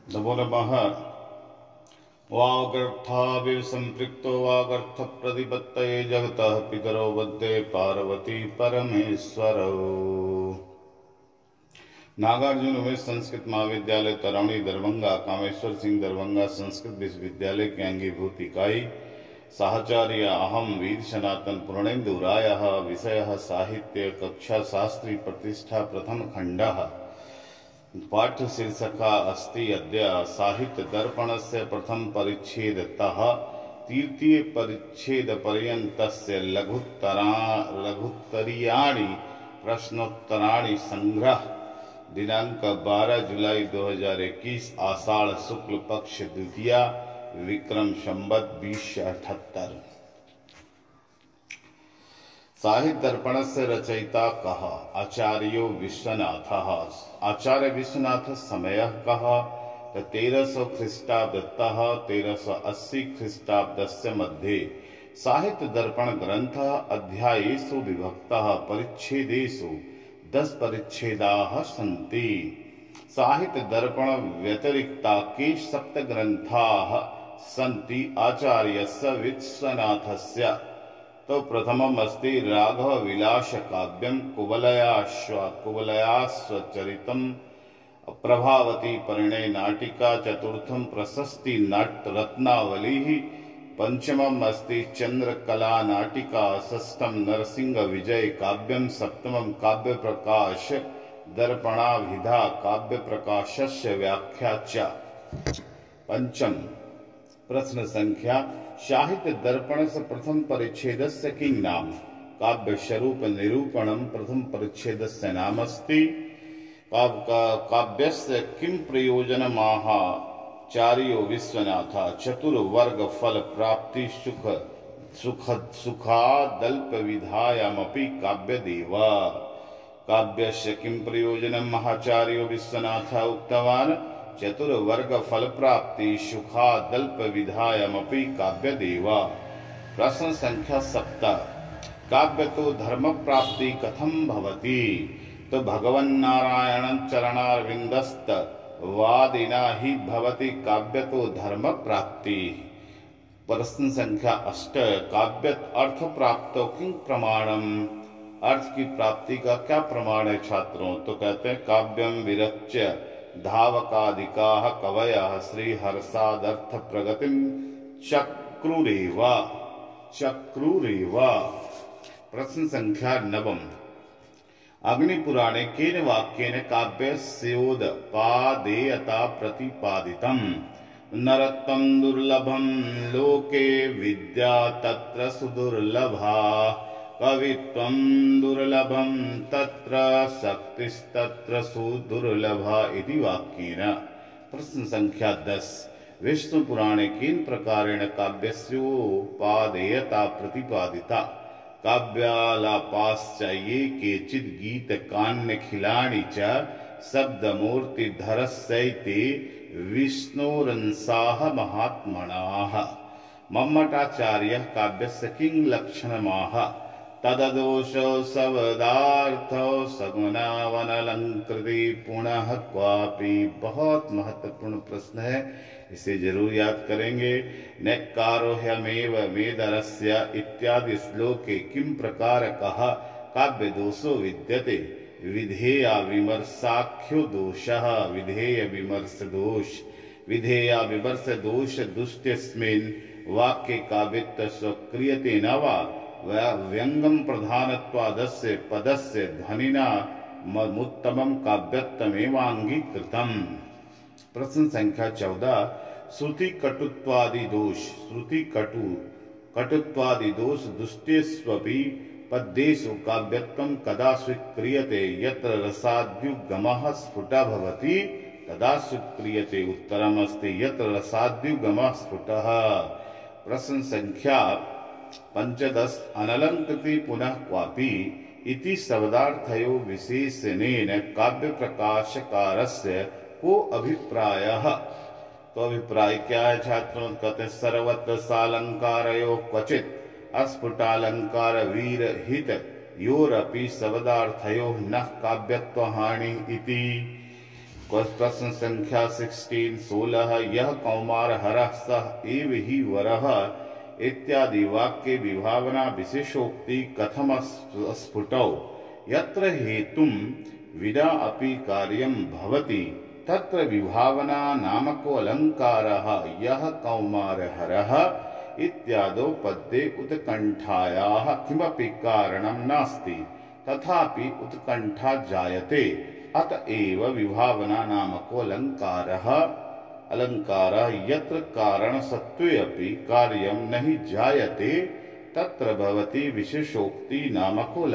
नमो नमः। वागर्थाविव संपृक्तो वागर्थ प्रतिपत्तये जगतः पितरो वन्दे पार्वती परमेश्वरौ। नागार्जुन उमेश संस्कृत महाविद्यालय तरौणी दरभंगा, कामेश्वर सिंह दरभंगा संस्कृत विश्वविद्यालय की अंगीभूत इकाई साहचर्य अहम वीर सनातन पूर्णेन्दु रायः। विषयः साहित्य कक्षा शास्त्री प्रतिष्ठा प्रथम खण्डः। पाठ्य शीर्षका अस्ति अद्य साहित्य दर्पणस्य प्रथम परिच्छेदतः तृतीय परिच्छेद पर्यन्तस्य लघुत्तरीयाणि प्रश्नोत्तराणि संग्रह। दिनांक 12 जुलाई 2021, आषाढ़ शुक्ल पक्ष द्वितीया, विक्रम संवत 2078। साहित्य दर्पणस्य रचयिता कः? आचार्यो विश्वनाथः। आचार्य विश्वनाथ समयः कः? 1300 ख्रीष्टाब्दतः 1380 ख्रीष्टाब्दस्य मध्ये। साहित्य दर्पण ग्रन्थः अध्यायेषु विभक्तः। परिच्छेदेषु 10 परिच्छेदाः सन्ति। साहित्य दर्पण व्यतिरिक्ता के 7 ग्रन्थाः सन्ति आचार्यस्य विश्वनाथस्य। तो प्रथमम् अस्ति राघव विलास काव्यम कुवलयाश्वचरितम, प्रभावती परिणय नाटिका, चतुर्थम प्रशस्ति नट रत्नावली, पंचमम् अस्ति चंद्रकला नाटिका, षष्ठम नरसिंह विजय काव्यम, सप्तमं काव्य प्रकाश दर्पणाभिधा काव्य प्रकाशस्य व्याख्या च। पंचम प्रश्न संख्या साहित्य दर्पण से प्रथम परिच्छेदस्य किं नाम? काव्य स्वरूप निरूपणम प्रथम परिच्छेदस्य नामस्ति। काव्यस्य किं प्रयोजनमाह चार्यो विश्वनाथ? चतुर्वर्ग फल प्राप्ति सुखादल्प विधायामपि काव्यदेव। काव्यस्य किं प्रयोजनम् आचार्यो विश्वनाथ उक्तवान्? चतुर्वर्ग फल प्राप्ति सुखादल्प विधायमपि काव्यदेव। प्रश्न संख्या 7। काव्य तो धर्म प्राप्ति कथम भवति? तो भगवन्नारायण चरणारविंदस्त वादिना ही भवति काव्य तो धर्म प्राप्ति। प्रश्न संख्या 8। काव्य अर्थ प्राप्तो किं प्रमाणम? अर्थ की प्राप्ति का क्या प्रमाण है छात्रों? तो कहते हैं काव्यम विरच्य धावकादिकाः कवयः श्रीहर्षादर्थ प्रगतिं चक्रुरेव। प्रश्न संख्या 9। अग्निपुराणे केन वाक्येन काव्यस्योदपादेयता प्रतिपादितम्? नरत्वं दुर्लभं लोके विद्या तत्र सुदुर्लभा, कवित्वं दुर्लभं तत्र शक्तिस्तत्र सुदुर्लभा इति वाक्येन। प्रश्न संख्या 10। विष्णु पुराणे केन प्रकारेण काव्यस्योपादेयता प्रतिपादिता? काव्यालापाश्च ये केचित् गीतकान्यखिलानि च शब्दमूर्तिधरस्यैते विष्णोरंसाः महात्मनाः। मम्मटाचार्यः काव्यस्य किं लक्षणमाह? तददोषो शब्दार्थो सगुणावनलंकृति पुनः क्वापि। बहुत महत्वपूर्ण प्रश्न है, इसे जरूर याद करेंगे। नेक्कारो ह्यमेव वेदरस्य इत्यादि श्लोके किं प्रकार कहा काव्य दोषो विद्यते? विधेया विमर्शाख्यो दोषः। विधेय विमर्श दोष। विधेया विमर्श दोष दुष्टस्मिन् वाक्ये काव्यत्व क्रियते न वा? व्यंगम प्रधानत्वादस्य पदस्य ध्वनिना मुत्तमं काव्यत्वमेवांगीकृतम्। प्रश्न संख्या 14। श्रुति कटुत्वादि दोष। श्रुति कटुत्वादि दोष दुष्टेष्वपि पद्येषु काव्यत्वं कदा स्वीक्रियते? यत्र रसाद्युगमः स्फुटः भवति तदा स्वीक्रियते। उत्तरमस्ति यत्र रसाद्युगमः स्फुटः। प्रश्न संख्या 15। अनलंकृति पुनः क्वापि इति शब्दार्थयो विशेषणेन काव्य प्रकाशकारस्य को अभिप्रायः? तो अभिप्राय क्या है छात्रों? कहते सर्वत्र सालंकारयो क्वचित् अस्फुटालंकार वीर हित योरपि शब्दार्थयो न काव्यत्व हानि इति। प्रश्न संख्या 16 यह कौमार हरः सः एव हि वरः इत्यादि वाक्ये विभावना विशेषोक्ति कथम स्फुटौ यत्र हेतुं विना अपि कार्यं भवति तत्र विभावना नामको अलङ्कारः यः कौमारहरः इत्यादौ पद्ये उत्कण्ठायाः किमपि कारणं नास्ति तथापि उत्कण्ठा जायते अतएव विभावना नामको अलङ्कारः यत्र कारणसत्त्वे अपि कार्यं नहि जायते तत्र भवति विशेषोक्ति नामको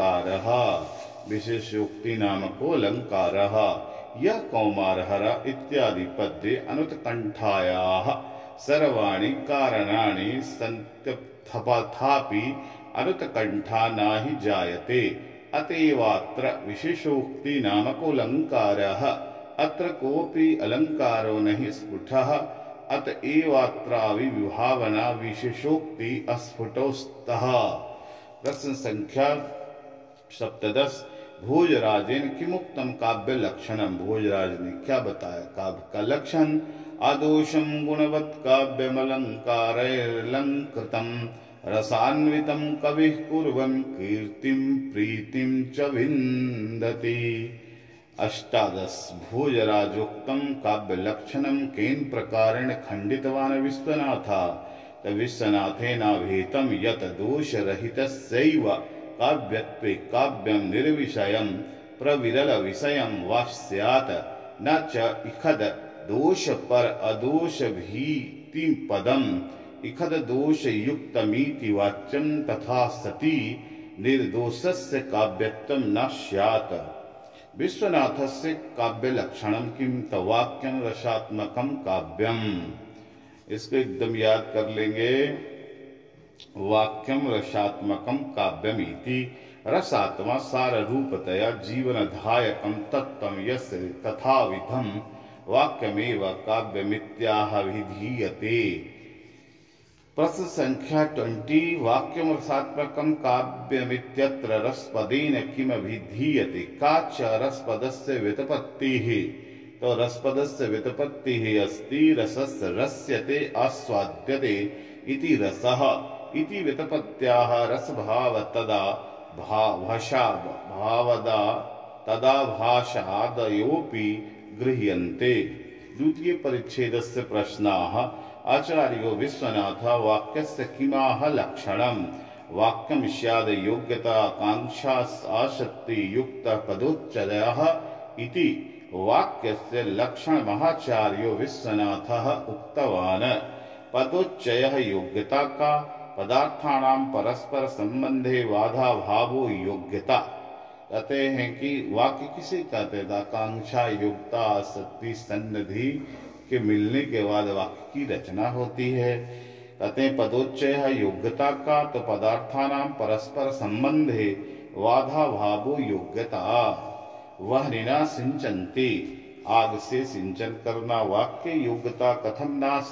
अलङ्कारः यह कौमारहर इत्यादि पद्ये अनुत्कण्ठायाः सर्वाणि कारणानि सन्त्यथापि अनुत्कण्ठा नहि जायते अतएवात्र विशेषोक्ति नामको अलङ्कारः अत्र कोऽपि अलङ्कारो नहि स्फुटः अतएवात्रापि विभावना विशेषोक्ति अस्फुटौ स्तः। प्रश्न संख्या 17 भोजराजेन किमुक्तम काव्य लक्षणम। भोजराज ने क्या बताया काव्य का लक्षण। आदोषम गुणवत् काव्यमलङ्कारैरलङ्कृतं रसान्वितं कविः कुर्वन् कीर्तिं प्रीतिं च विन्दति। 18 भोजराजोक्तं काव्य लक्षणं केन प्रकारेण खण्डितवान् विश्वनाथः। विश्वनाथेनाभिहितं यत् दोषरहितस्यैव काव्यत्वे काव्यं निर्विषयं प्रविरल विषयं वा स्यात् न च इखद दोष पर अदोष भीति पदम् इखद दोष युक्तमिति वाच्यं तथा सति निर्दोषस्य काव्यत्वं न स्यात्। विश्वनाथस्य काव्य लक्षणं किं तवाक्यं रसात्मकं काव्यम्। इसको एकदम याद कर लेंगे। वाक्यम रसात्मकं काव्यमिति रसात्मा सार रूपतया जीवनधायकं तत्त्वं यस्य तथाविधं वाक्यमेव काव्यमित्याह विधीयते। प्रश्न संख्या 20 वाक्यम रसात्मकं काव्यमित्यत्र रसपदेन किमभिधीयते। का च रसपदस्य व्युत्पत्तिः। तो रसपदस्य व्युत्पत्तिः अस्ति रसस्य रस्यते आस्वाद्यते इति रसः इति व्युत्पत्त्याः रसभाव तदा भावदा तदा भाषादयोऽपि गृह्यन्ते। द्वितीय परिच्छेदस्य प्रश्नाः। आचार्यो विश्वनाथः वाक्यस्य किमाह लक्षणम्। वाक्यं स्याद् योग्यता आकांक्षा आसक्ति युक्तः पदोच्चयः इति वाक्यस्य लक्षणमाचार्यो विश्वनाथः उक्तवान्। पदोच्चयः योग्यता का पदार्थानां परस्पर संबंधे बाधा भावो योग्यता। कहते हैं कि वाक्य किसे कहते हैं। आकांक्षा योग्यता आसक्ति सन्निधि के मिलने के बाद वाक्य की रचना होती है। कहते हैं पदोच्चय योग्यता का तो पदार्थानां परस्पर संबंधे बाधा भावो योग्यता। वह निना सिंचन्ति आग से सिंचन करना वाक्य योग्यता कथम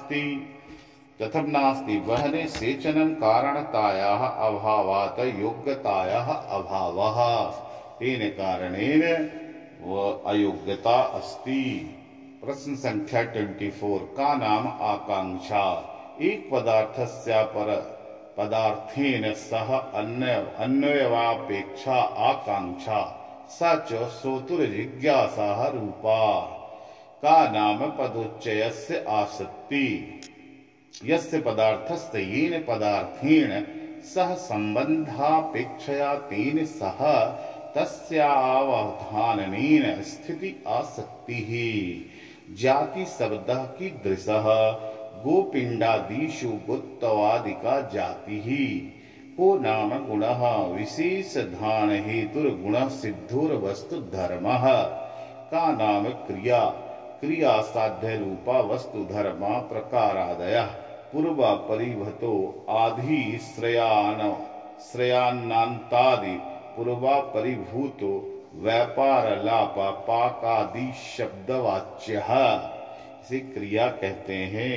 नास्ति वहने सेचनं कारणतायाः अभावात् योग्यतायाः अभावः। तेन कारणेन वह अयोग्यता अस्ति। प्रश्न संख्या 24 का नाम आकांक्षा। एक पदार्थस्य पर पदार्थेन सह अन्वयवापेक्षा आकांक्षा स च श्रोतुर्जिज्ञासा रूपा। का नाम पदोच्चयस्य आसक्ति। यस्य पदार्थस्य येन पदार्थेन सह संबंधापेक्षया तेन सह तस्यावधानेन स्थिति आसक्तिः। जाति शब्दः कीदृशः। गोपिंडादिषु गोत्वादिका जातिः। को नाम गुणः विशेष धान हेतुर्गुणः सिद्धोर्वस्तु धर्मः। का नाम क्रिया क्रिया साध्य रूपा वस्तु धर्मा प्रकारादयः। पूर्वा परिभतो आधि श्रेयान्नान्तादि पूर्वा परिभूतो व्यापार लापा पाकादि शब्दवाच्यः। इसे क्रिया कहते हैं।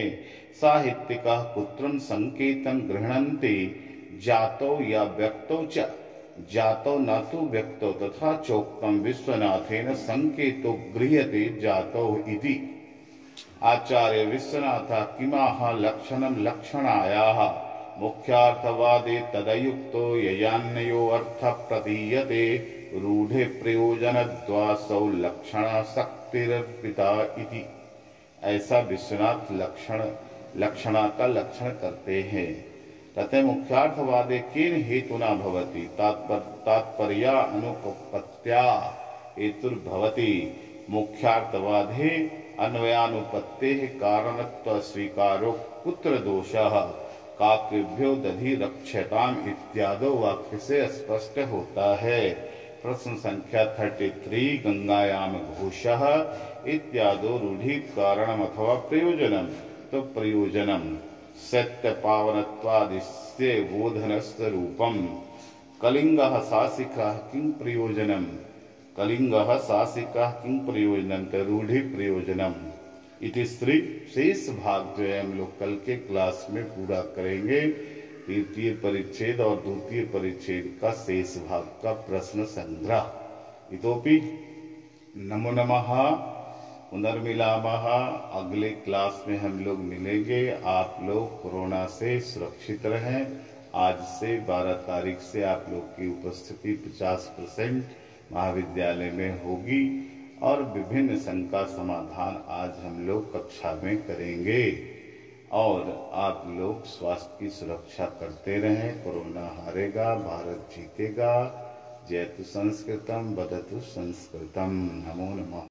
साहित्यिकः कुत्रं संकेतं गृह्णन्ति जातौ या व्यक्तौ च जातो न तु व्यक्तो तथा चोक्तम विश्वनाथेन संकेतो गृह्यते जातो इति। आचार्य विश्वनाथ किमाह लक्षणं लक्षणायाः मुख्यार्थवादे तदयुक्तो ययान्यो अर्थ प्रतीयते रूढ़े प्रयोजनद्वासौ लक्षण शक्तिरर्पिता इति। ऐसा विश्वनाथ लक्षणा का लक्षण करते हैं। तथे मुख्यार्थवादे केन हेतुना भवति तात्पर्या अनुपपत्त्या हेतुर्भवति। मुख्यार्थवादे अन्वयानुपत्तेः कारणत्व स्वीकारो कुत्र दोषः काकेभ्यो दधि रक्षताम इत्यादि वाक्य से स्पष्ट होता है। प्रश्न संख्या 33 गंगायाम घोषः इत्यादि रूढ़ि कारणम अथवा प्रयोजनम। तो प्रयोजनम सत्य पावनत्वादिस्य बोधनस्य रूपम। कलिंगः शासिकः किं प्रयोजनम। कलिंगः शासिकः किं प्रयोजनम रूढ़ि प्रयोजनम। इति स्त्री शेष भाग जो है हम लोग कल के क्लास में पूरा करेंगे। तृतीय परिच्छेद और द्वितीय परिच्छेद का शेष भाग का प्रश्न संग्रह। इतोपि नमो नमः पुनर्मिलामः। अगले क्लास में हम लोग मिलेंगे। आप लोग कोरोना से सुरक्षित रहें। आज से 12 तारीख से आप लोग की उपस्थिति 50% महाविद्यालय में होगी और विभिन्न शंका समाधान आज हम लोग कक्षा में करेंगे। और आप लोग स्वास्थ्य की सुरक्षा करते रहें। कोरोना हारेगा, भारत जीतेगा। जयतु संस्कृतम, वदतु संस्कृतम। नमो नमः।